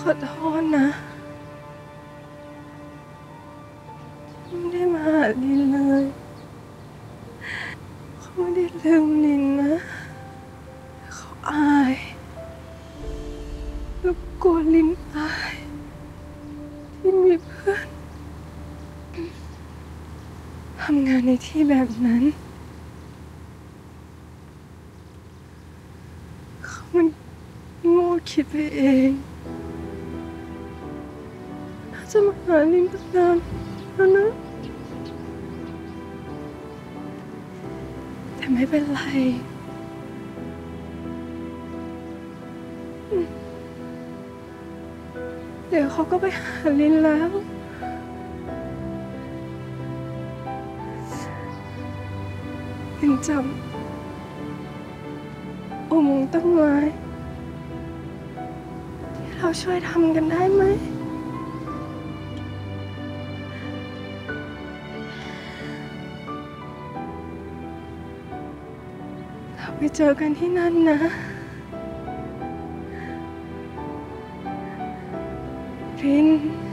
ขอโทษนะที่ไม่ได้มาหาลินเลยเขาไม่ได้ลืมลินนะเขาอายแล้วกลัวลินอายที่มีเพื่อนทำงานในที่แบบนั้นเขามันโง่คิดไปเองน่าจะมาหาลินตั้งนานแล้วนะแต่ไม่เป็นไรเดี๋ยวเขาก็ไปหาลินแล้วลินจำอุโมงค์ต้นไม้ที่เราช่วยทำกันได้ไหมเราไปเจอกันที่นั่นนะริน